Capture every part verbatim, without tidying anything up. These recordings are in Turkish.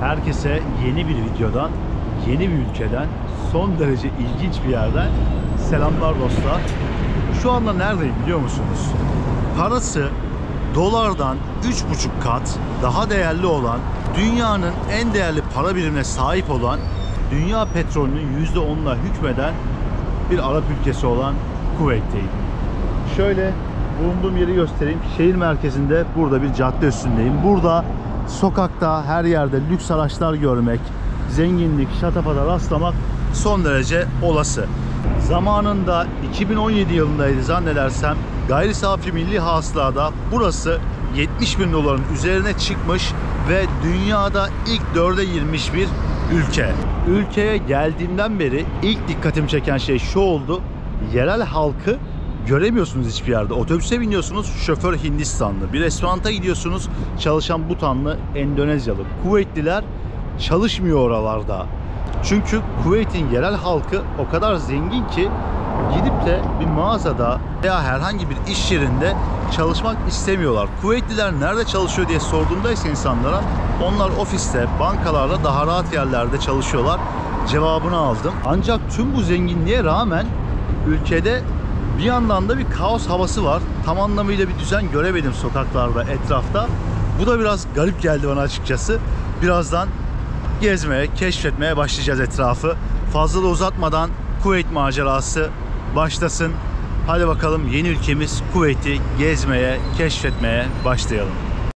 Herkese yeni bir videodan, yeni bir ülkeden, son derece ilginç bir yerden selamlar dostlar. Şu anda neredeyim biliyor musunuz? Parası dolardan üç buçuk kat daha değerli olan, dünyanın en değerli para birimine sahip olan, dünya petrolünün yüzde onuna hükmeden bir Arap ülkesi olan Kuveyt'teyim. Şöyle bulunduğum yeri göstereyim. Şehir merkezinde, burada bir cadde üstündeyim. Burada sokakta her yerde lüks araçlar görmek, zenginlik, şatafata rastlamak son derece olası. Zamanında iki bin on yedi yılındaydı zannedersem, gayri safi milli hasılada burası yetmiş bin doların üzerine çıkmış ve dünyada ilk dörde girmiş bir ülke. Ülkeye geldiğimden beri ilk dikkatimi çeken şey şu oldu: yerel halkı göremiyorsunuz hiçbir yerde. Otobüse biniyorsunuz, şoför Hindistanlı. Bir restoranta gidiyorsunuz, çalışan Butanlı, Endonezyalı. Kuveytliler çalışmıyor oralarda. Çünkü Kuveyt'in yerel halkı o kadar zengin ki gidip de bir mağazada veya herhangi bir iş yerinde çalışmak istemiyorlar. Kuveytliler nerede çalışıyor diye sorduğumda ise insanlara, onlar ofiste, bankalarda, daha rahat yerlerde çalışıyorlar cevabını aldım. Ancak tüm bu zenginliğe rağmen ülkede bir yandan da bir kaos havası var. Tam anlamıyla bir düzen göremedim sokaklarda, etrafta. Bu da biraz garip geldi bana açıkçası. Birazdan gezmeye, keşfetmeye başlayacağız etrafı. Fazla da uzatmadan Kuveyt macerası başlasın. Hadi bakalım, yeni ülkemiz Kuveyt'i gezmeye, keşfetmeye başlayalım.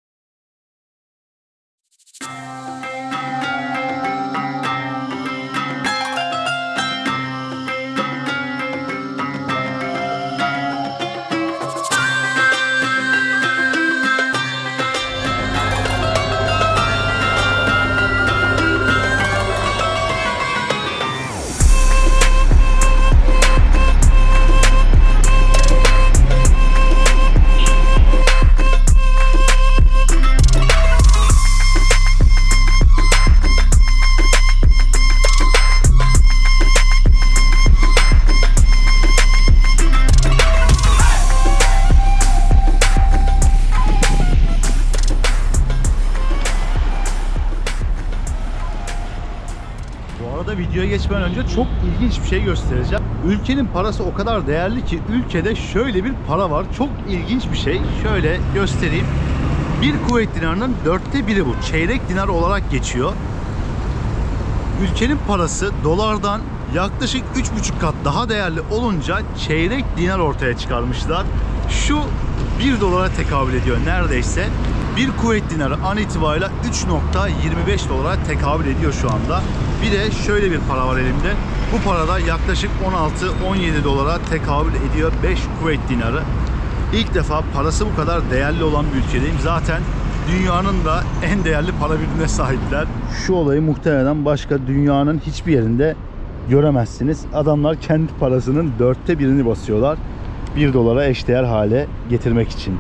Videoya geçmeden önce çok ilginç bir şey göstereceğim. Ülkenin parası o kadar değerli ki ülkede şöyle bir para var. Çok ilginç bir şey. Şöyle göstereyim. Bir Kuveyt dinarının dörtte biri bu. Çeyrek dinar olarak geçiyor. Ülkenin parası dolardan yaklaşık üç buçuk kat daha değerli olunca çeyrek dinar ortaya çıkarmışlar. Şu bir dolara tekabül ediyor neredeyse. Bir Kuveyt dinarı an itibariyle üç nokta yirmi beş dolara tekabül ediyor şu anda. Bir de şöyle bir para var elimde. Bu parada yaklaşık on altı on yedi dolara tekabül ediyor beş Kuveyt dinarı. İlk defa parası bu kadar değerli olan bir ülkedeyim. Zaten dünyanın da en değerli para birimine sahipler. Şu olayı muhtemelen başka dünyanın hiçbir yerinde göremezsiniz. Adamlar kendi parasının dörtte birini basıyorlar bir dolara eşdeğer hale getirmek için.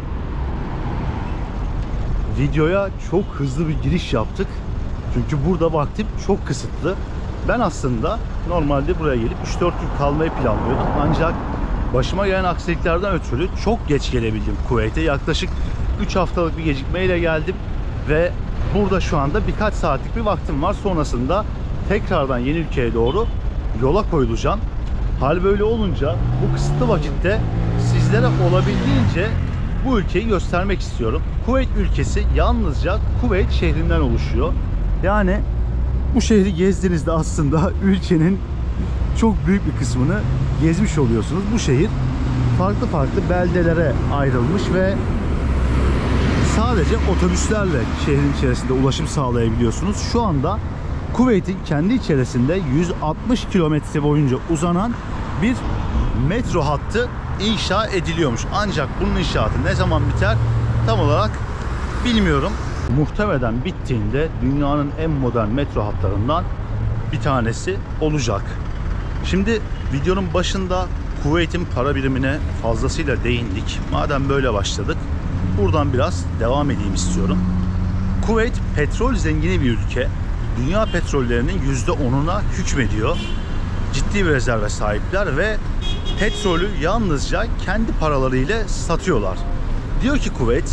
Videoya çok hızlı bir giriş yaptık. Çünkü burada vaktim çok kısıtlı. Ben aslında normalde buraya gelip üç dört gün kalmayı planlıyordum. Ancak başıma gelen aksiliklerden ötürü çok geç gelebildim Kuveyt'e. Yaklaşık üç haftalık bir gecikmeyle geldim. Ve burada şu anda birkaç saatlik bir vaktim var. Sonrasında tekrardan yeni ülkeye doğru yola koyulacağım. Hal böyle olunca bu kısıtlı vakitte sizlere olabildiğince bu ülkeyi göstermek istiyorum. Kuveyt ülkesi yalnızca Kuveyt şehrinden oluşuyor. Yani bu şehri gezdiğinizde aslında ülkenin çok büyük bir kısmını gezmiş oluyorsunuz. Bu şehir farklı farklı beldelere ayrılmış ve sadece otobüslerle şehrin içerisinde ulaşım sağlayabiliyorsunuz. Şu anda Kuveyt'in kendi içerisinde yüz altmış kilometre boyunca uzanan bir metro hattı inşa ediliyormuş. Ancak bunun inşaatı ne zaman biter tam olarak bilmiyorum. Muhtemelen bittiğinde dünyanın en modern metro hatlarından bir tanesi olacak. Şimdi videonun başında Kuveyt'in para birimine fazlasıyla değindik. Madem böyle başladık, buradan biraz devam edeyim istiyorum. Kuveyt petrol zengini bir ülke. Dünya petrollerinin yüzde onuna hükmediyor. Ciddi bir rezerve sahipler ve petrolü yalnızca kendi paralarıyla satıyorlar. Diyor ki Kuveyt,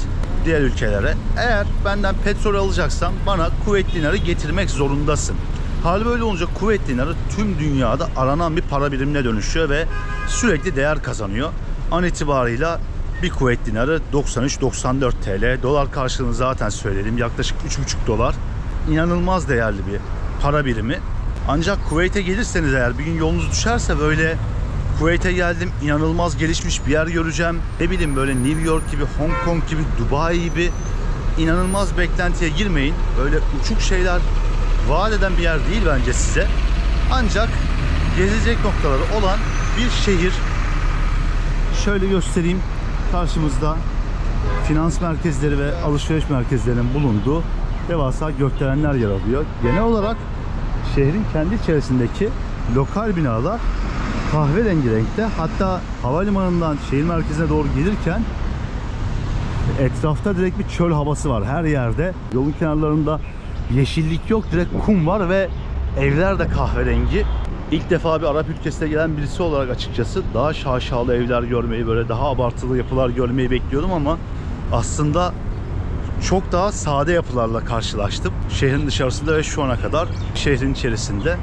diğer ülkelere. Eğer benden petrol alacaksan bana Kuveyt dinarı getirmek zorundasın. Hal böyle olunca Kuveyt dinarı tüm dünyada aranan bir para birimine dönüşüyor ve sürekli değer kazanıyor. An itibarıyla bir Kuveyt dinarı doksan üç doksan dört T L. Dolar karşılığını zaten söyledim. Yaklaşık üç buçuk dolar. İnanılmaz değerli bir para birimi. Ancak Kuveyt'e gelirseniz eğer bir gün yolunuz düşerse böyle Kuveyt'e geldim, inanılmaz gelişmiş bir yer göreceğim. Ne bileyim böyle New York gibi, Hong Kong gibi, Dubai gibi inanılmaz beklentiye girmeyin. Böyle uçuk şeyler vaat eden bir yer değil bence size. Ancak gezilecek noktaları olan bir şehir. Şöyle göstereyim. Karşımızda finans merkezleri ve alışveriş merkezlerinin bulunduğu devasa gökdelenler yer alıyor. Genel olarak şehrin kendi içerisindeki lokal binalar kahverengi renkte. Hatta havalimanından şehir merkezine doğru gelirken etrafta direkt bir çöl havası var her yerde. Yolun kenarlarında yeşillik yok, direkt kum var ve evler de kahverengi. İlk defa bir Arap ülkesine gelen birisi olarak açıkçası daha şaşalı evler görmeyi, böyle daha abartılı yapılar görmeyi bekliyordum ama aslında çok daha sade yapılarla karşılaştım. Şehrin dışarısında ve şu ana kadar şehrin içerisinde.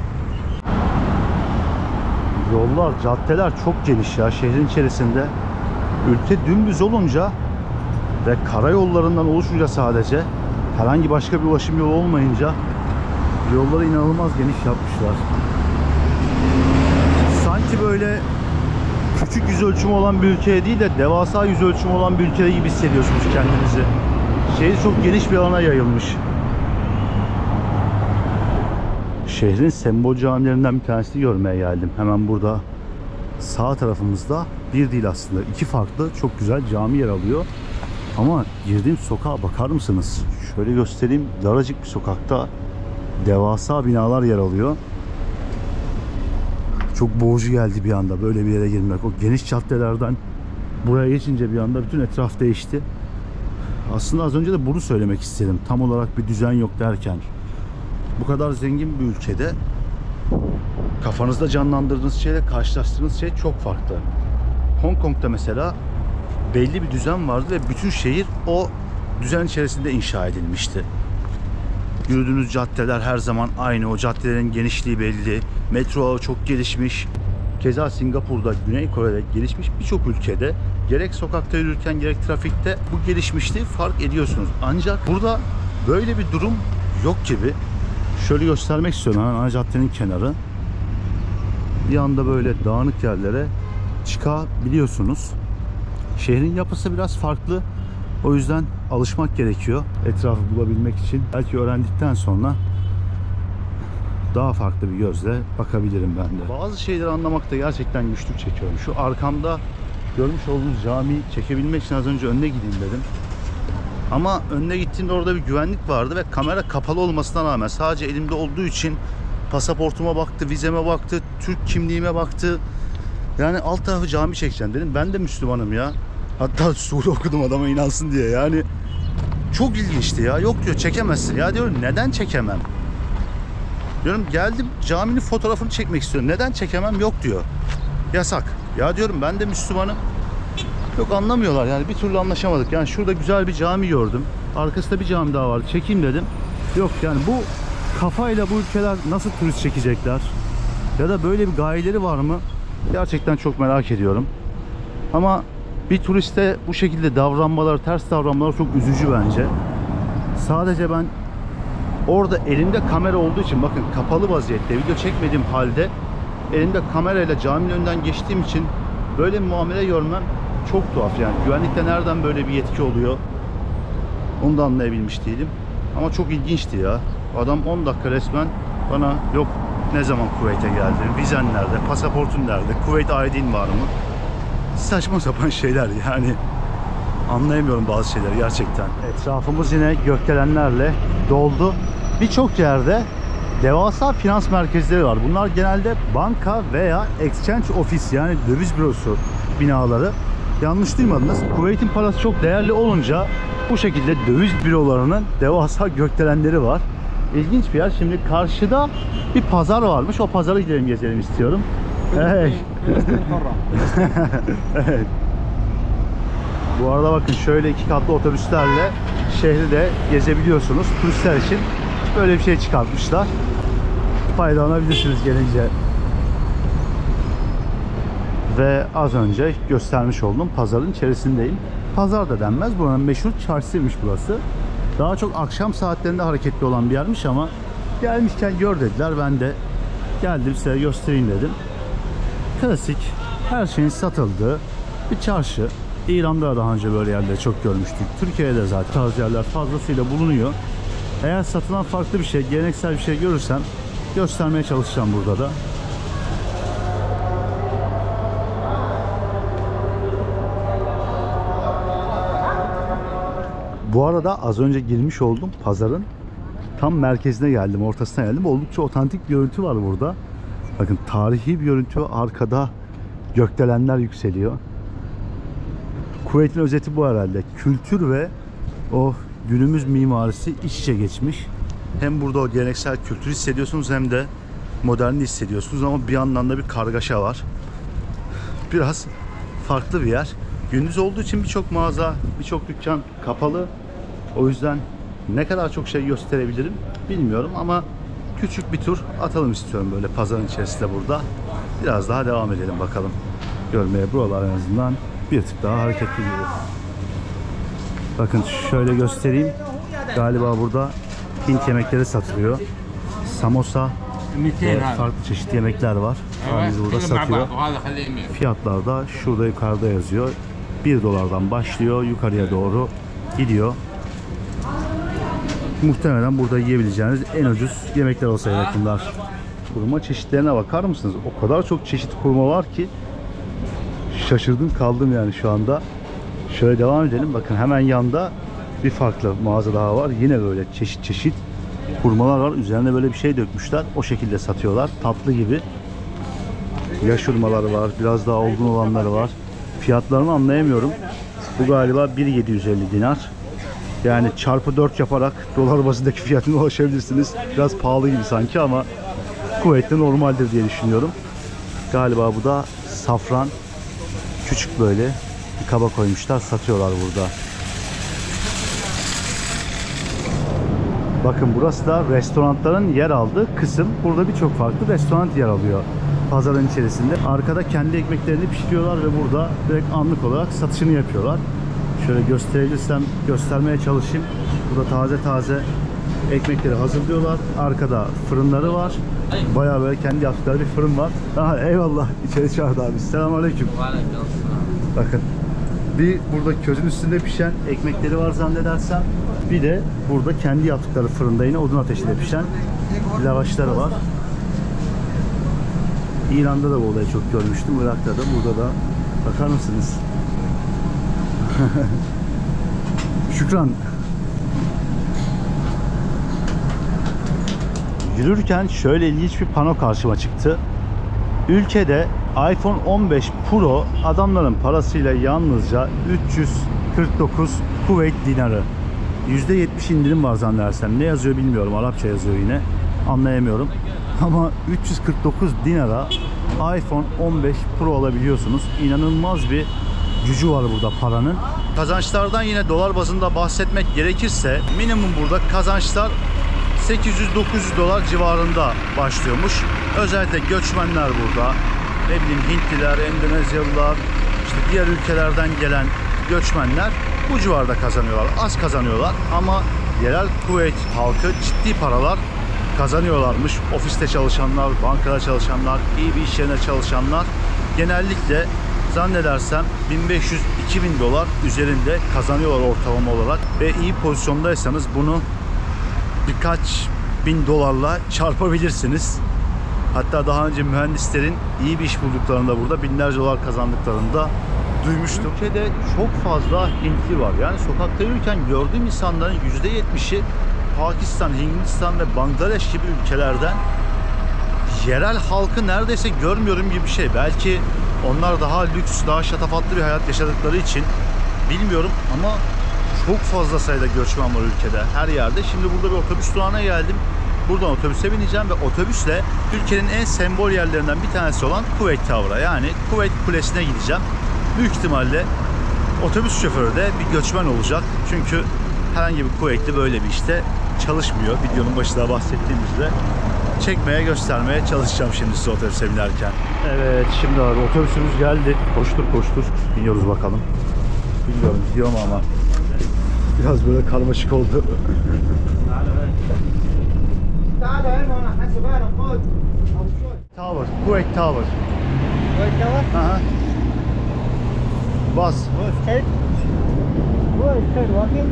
Yollar, caddeler çok geniş ya şehrin içerisinde. Ülke dümdüz olunca ve karayollarından oluşunca sadece, herhangi başka bir ulaşım yolu olmayınca yolları inanılmaz geniş yapmışlar. Sanki böyle küçük yüz ölçümü olan bir ülkeye değil de devasa yüz ölçümü olan bir ülkede gibi hissediyorsunuz kendinizi. Şehir çok geniş bir alana yayılmış. Şehrin sembol camilerinden bir tanesini görmeye geldim. Hemen burada sağ tarafımızda bir değil aslında iki farklı çok güzel cami yer alıyor. Ama girdiğim sokağa bakar mısınız? Şöyle göstereyim. Daracık bir sokakta devasa binalar yer alıyor. Çok boğucu geldi bir anda böyle bir yere girmek. O geniş caddelerden buraya geçince bir anda bütün etraf değişti. Aslında az önce de bunu söylemek istedim. Tam olarak bir düzen yok derken. Bu kadar zengin bir ülkede kafanızda canlandırdığınız şeyle karşılaştığınız şey çok farklı. Hong Kong'da mesela belli bir düzen vardı ve bütün şehir o düzen içerisinde inşa edilmişti. Yürüdüğünüz caddeler her zaman aynı. O caddelerin genişliği belli. Metro ağı çok gelişmiş. Keza Singapur'da, Güney Kore'de gelişmiş birçok ülkede gerek sokakta yürürken gerek trafikte bu gelişmişliği fark ediyorsunuz. Ancak burada böyle bir durum yok gibi. Şöyle göstermek istiyorum. Hemen ana caddenin kenarı. Bir anda böyle dağınık yerlere çıkabiliyorsunuz. Şehrin yapısı biraz farklı. O yüzden alışmak gerekiyor etrafı bulabilmek için. Belki öğrendikten sonra daha farklı bir gözle bakabilirim ben de. Bazı şeyleri anlamakta gerçekten güçlük çekiyorum. Şu arkamda görmüş olduğunuz camiyi çekebilmek için az önce önüne gideyim dedim. Ama önüne gittiğimde orada bir güvenlik vardı ve kamera kapalı olmasına rağmen sadece elimde olduğu için pasaportuma baktı, vizeme baktı, Türk kimliğime baktı. Yani alt tarafı cami çekeceğim dedim. Ben de Müslümanım ya. Hatta sure okudum adama inansın diye. Yani çok ilginçti ya. Yok diyor çekemezsin. Ya diyorum neden çekemem? Diyorum geldim caminin fotoğrafını çekmek istiyorum. Neden çekemem? Yok diyor. Yasak. Ya diyorum ben de Müslümanım. Yok anlamıyorlar yani bir türlü anlaşamadık. Yani şurada güzel bir cami gördüm. Arkasında bir cami daha vardı. Çekeyim dedim. Yok yani bu kafayla bu ülkeler nasıl turist çekecekler? Ya da böyle bir gayeleri var mı? Gerçekten çok merak ediyorum. Ama bir turiste bu şekilde davranmaları, ters davranmaları çok üzücü bence. Sadece ben orada elimde kamera olduğu için bakın kapalı vaziyette video çekmediğim halde elimde kamerayla caminin önünden geçtiğim için böyle bir muamele görmem çok tuhaf yani. Güvenlikte nereden böyle bir yetki oluyor? Onu da anlayabilmiş değilim. Ama çok ilginçti ya. Adam on dakika resmen bana yok ne zaman Kuveyt'e geldin, vizen nerede, pasaportun nerede, Kuveyt I D'in var mı? Saçma sapan şeyler yani. Anlayamıyorum bazı şeyleri gerçekten. Etrafımız yine gökdelenlerle doldu. Birçok yerde devasa finans merkezleri var. Bunlar genelde banka veya exchange ofis yani döviz bürosu binaları. Yanlış duymadınız. Kuveyt'in parası çok değerli olunca bu şekilde döviz bürolarının devasa gökdelenleri var. İlginç bir yer. Şimdi karşıda bir pazar varmış. O pazara gidelim gezelim istiyorum. Evet. Evet. Bu arada bakın şöyle iki katlı otobüslerle şehri de gezebiliyorsunuz. Turistler için böyle bir şey çıkartmışlar. Faydalanabilirsiniz gelince. Ve az önce göstermiş olduğum pazarın içerisindeyim. Pazar da denmez. Buranın meşhur çarşısıymış burası. Daha çok akşam saatlerinde hareketli olan bir yermiş ama gelmişken gör dediler. Ben de geldim size göstereyim dedim. Klasik her şeyin satıldığı bir çarşı. İran'da daha önce böyle yerleri çok görmüştük. Türkiye'de zaten tarz yerler fazlasıyla bulunuyor. Eğer satılan farklı bir şey, geleneksel bir şey görürsem göstermeye çalışacağım burada da. Bu arada az önce girmiş oldum pazarın tam merkezine geldim, ortasına geldim. Oldukça otantik bir görüntü var burada. Bakın tarihi bir görüntü, arkada gökdelenler yükseliyor. Kuveyt'in özeti bu herhalde. Kültür ve o günümüz mimarisi iç içe geçmiş. Hem burada o geleneksel kültürü hissediyorsunuz hem de moderni hissediyorsunuz ama bir yandan da bir kargaşa var. Biraz farklı bir yer. Gündüz olduğu için birçok mağaza, birçok dükkan kapalı. O yüzden ne kadar çok şey gösterebilirim bilmiyorum ama küçük bir tur atalım istiyorum böyle pazarın içerisinde burada. Biraz daha devam edelim bakalım. Görmeye buralar en azından bir tık daha hareketli gibi. Bakın şöyle göstereyim. Galiba burada Hint yemekleri satılıyor. Samosa ve farklı çeşitli yemekler var. Biz burada satıyor. Fiyatlar da şurada yukarıda yazıyor. bir dolardan başlıyor. Yukarıya doğru gidiyor. Muhtemelen burada yiyebileceğiniz en ucuz yemekler olsa gerek bunlar. Kurma çeşitlerine bakar mısınız? O kadar çok çeşit kurma var ki şaşırdım kaldım yani şu anda. Şöyle devam edelim. Bakın hemen yanda bir farklı mağaza daha var. Yine böyle çeşit çeşit hurmalar var. Üzerine böyle bir şey dökmüşler. O şekilde satıyorlar. Tatlı gibi. Yaş hurmaları var. Biraz daha olgun olanları var. Fiyatlarını anlayamıyorum. Bu galiba bin yedi yüz elli dinar. Yani çarpı dört yaparak dolar bazındaki fiyatına ulaşabilirsiniz. Biraz pahalı gibi sanki ama Kuveyt'te normaldir diye düşünüyorum. Galiba bu da safran. Küçük böyle bir kaba koymuşlar. Satıyorlar burada. Bakın burası da restoranların yer aldığı kısım. Burada birçok farklı restoran yer alıyor pazarın içerisinde. Arkada kendi ekmeklerini pişiriyorlar ve burada direkt anlık olarak satışını yapıyorlar. Şöyle gösterebilirsem göstermeye çalışayım. Burada taze taze ekmekleri hazırlıyorlar. Arkada fırınları var. Bayağı böyle kendi yaptıkları bir fırın var. Aha, eyvallah. İçeri çağırdı abi. Selamünaleyküm. Bakın. Bir burada közün üstünde pişen ekmekleri var zannedersem. Bir de burada kendi yaptıkları fırında yine odun ateşinde pişen lavaşları var. İran'da da bu olayı çok görmüştüm. Irak'ta da, burada da. Bakar mısınız? Şükran. Yürürken şöyle ilginç bir pano karşıma çıktı. Ülkede iPhone on beş Pro adamların parasıyla yalnızca üç yüz kırk dokuz Kuveyt dinarı. yüzde yetmiş indirim var zannedersem. Ne yazıyor bilmiyorum. Arapça yazıyor yine. Anlayamıyorum. Ama üç yüz kırk dokuz dinara iPhone on beş Pro alabiliyorsunuz. İnanılmaz bir gücü var burada paranın. Kazançlardan yine dolar bazında bahsetmek gerekirse minimum burada kazançlar sekiz yüz dokuz yüz dolar civarında başlıyormuş. Özellikle göçmenler burada. Ne bileyim Hintliler, Endonezyalılar, işte diğer ülkelerden gelen göçmenler bu civarda kazanıyorlar. Az kazanıyorlar ama yerel Kuveyt halkı ciddi paralar kazanıyorlarmış. Ofiste çalışanlar, bankada çalışanlar, iyi bir iş yerine çalışanlar genellikle zannedersem bin beş yüz iki bin dolar üzerinde kazanıyorlar ortalama olarak ve iyi pozisyondaysanız bunu birkaç bin dolarla çarpabilirsiniz. Hatta daha önce mühendislerin iyi bir iş bulduklarında burada binlerce dolar kazandıklarını da duymuştum. Ülkede çok fazla Hintli var. Yani sokakta yürürken gördüğüm insanların yüzde yetmişi Pakistan, Hindistan ve Bangladeş gibi ülkelerden. Yerel halkı neredeyse görmüyorum gibi bir şey. Belki onlar daha lüks, daha şatafatlı bir hayat yaşadıkları için bilmiyorum ama çok fazla sayıda göçmen var ülkede, her yerde. Şimdi burada bir otobüs durağına geldim. Buradan otobüse bineceğim ve otobüsle ülkenin en sembol yerlerinden bir tanesi olan Kuveyt Tower'a, yani Kuveyt Kulesi'ne gideceğim. Büyük ihtimalle Otobüs şoförü de bir göçmen olacak. Çünkü herhangi bir Kuveytli böyle bir işte çalışmıyor. Videonun başında bahsettiğimizde çekmeye, göstermeye çalışacağım şimdi size otobüse binerken. Evet, şimdi abi otobüsümüz geldi. Koştur koştur biniyoruz bakalım. Bilmiyorum gidiyor mu ama biraz böyle karmaşık oldu. Tower, Kuveyt Tower. Kuveyt Tower? Aha. Bus. Go straight. Go straight walking.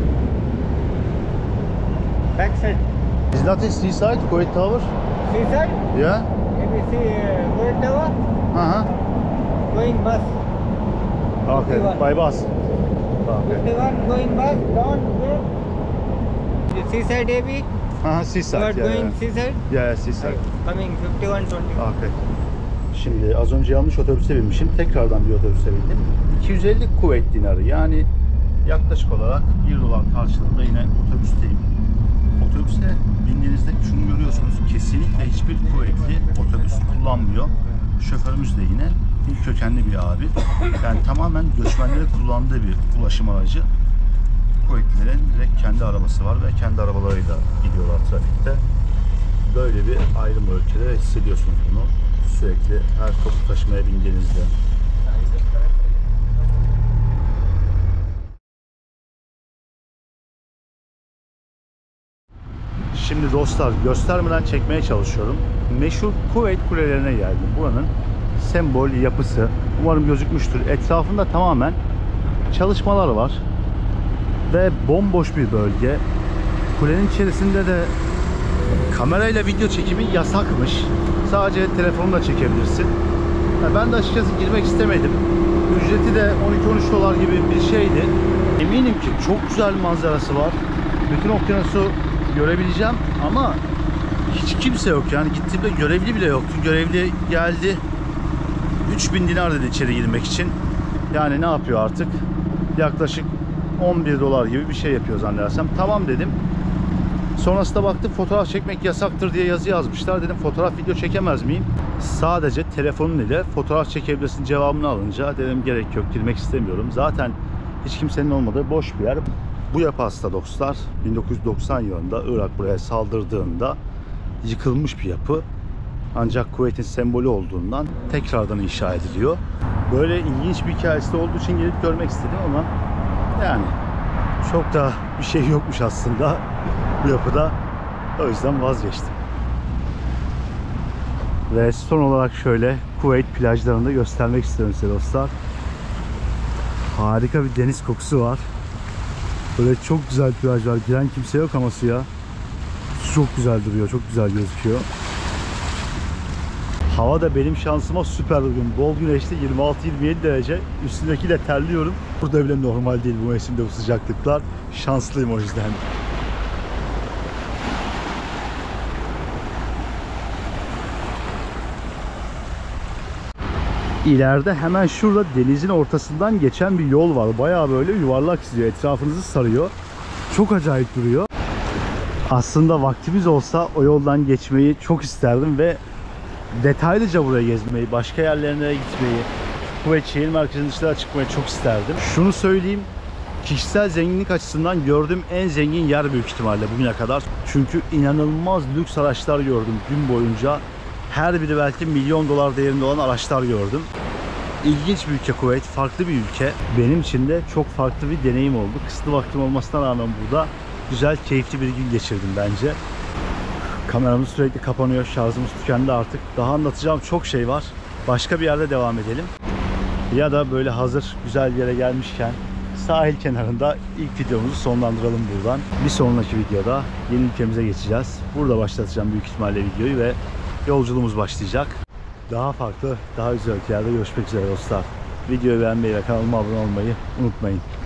Back side. Is not a seaside, Kuveyt Tower? Seaside? Yeah. If you see uh, Kuveyt Tower, Aha. going bus. Okay, by bus. Okay. fifty-one going bus, down here. The seaside A B. Aha, You seaside. are Yeah, going yeah. seaside. Yeah, seaside. Coming fifty-one twenty. Okay. Şimdi az önce yanlış otobüse binmişim. Tekrardan bir otobüse bindim. iki yüz elli Kuveyt dinarı. Yani yaklaşık olarak bir dolar karşılığında yine otobüsteyim. Otobüse bindiğinizde şunu görüyorsunuz. Kesinlikle hiçbir Kuveytli otobüs kullanmıyor. Şoförümüz de yine Hint kökenli bir abi. Yani tamamen göçmenlerin kullandığı bir ulaşım aracı. Kuveytlilerin direkt kendi arabası var ve kendi arabalarıyla gidiyorlar trafikte. Böyle bir ayrım ülkede hissediyorsunuz bunu. Sürekli her toplu taşımaya bindiğinizde. Şimdi dostlar göstermeden çekmeye çalışıyorum. Meşhur Kuveyt kulelerine geldim. Buranın sembol yapısı umarım gözükmüştür. Etrafında tamamen çalışmalar var. Ve bomboş bir bölge. Kulenin içerisinde de kamerayla video çekimi yasakmış. Sadece telefonla çekebilirsin. Ben de açıkçası girmek istemedim. Ücreti de on iki on üç dolar gibi bir şeydi. Eminim ki çok güzel manzarası var. Bütün okyanusu görebileceğim ama hiç kimse yok. Yani gittiğimde görevli bile yoktu. Görevli geldi. üç bin dinar dedi içeri girmek için. Yani ne yapıyor artık? Yaklaşık on bir dolar gibi bir şey yapıyor zannedersem. Tamam dedim. Sonrasında baktım fotoğraf çekmek yasaktır diye yazı yazmışlar. Dedim fotoğraf video çekemez miyim? Sadece telefonun ile fotoğraf çekebilirsin cevabını alınca dedim gerek yok, girmek istemiyorum. Zaten hiç kimsenin olmadığı boş bir yer. Bu yapı aslında dostlar bin dokuz yüz doksan yılında Irak buraya saldırdığında yıkılmış bir yapı. Ancak Kuveyt'in sembolü olduğundan tekrardan inşa ediliyor. Böyle ilginç bir hikayesi olduğu için gelip görmek istedim ama yani çok da bir şey yokmuş aslında bu yapıda. O yüzden vazgeçtim. Ve son olarak şöyle Kuveyt plajlarını da göstermek istiyorum size dostlar. Harika bir deniz kokusu var. Böyle çok güzel plaj var. Giren kimse yok ama suya. Su çok güzel duruyor. Çok güzel gözüküyor. Hava da benim şansıma süper uygun. Bol güneşli yirmi altı yirmi yedi derece. Üstündeki de terliyorum. Burada bile normal değil bu mevsimde bu sıcaklıklar. Şanslıyım o yüzden. İleride hemen şurada denizin ortasından geçen bir yol var. Bayağı böyle yuvarlak çiziyor. Etrafınızı sarıyor. Çok acayip duruyor. Aslında vaktimiz olsa o yoldan geçmeyi çok isterdim ve detaylıca buraya gezmeyi, başka yerlerine gitmeyi, Kuveyt şehir merkezinin dışına çıkmayı çok isterdim. Şunu söyleyeyim, kişisel zenginlik açısından gördüğüm en zengin yer büyük ihtimalle bugüne kadar. Çünkü inanılmaz lüks araçlar gördüm gün boyunca. Her biri belki milyon dolar değerinde olan araçlar gördüm. İlginç bir ülke Kuveyt, farklı bir ülke. Benim için de çok farklı bir deneyim oldu. Kısıtlı vaktim olmasına rağmen burada güzel, keyifli bir gün geçirdim bence. Kameramız sürekli kapanıyor, şarjımız tükendi artık. Daha anlatacağım çok şey var. Başka bir yerde devam edelim. Ya da böyle hazır güzel bir yere gelmişken sahil kenarında ilk videomuzu sonlandıralım buradan. Bir sonraki videoda yeni ülkemize geçeceğiz. Burada başlatacağım büyük ihtimalle videoyu ve yolculuğumuz başlayacak. Daha farklı, daha güzel ülkelerde görüşmek üzere dostlar. Videoyu beğenmeyi ve kanalıma abone olmayı unutmayın.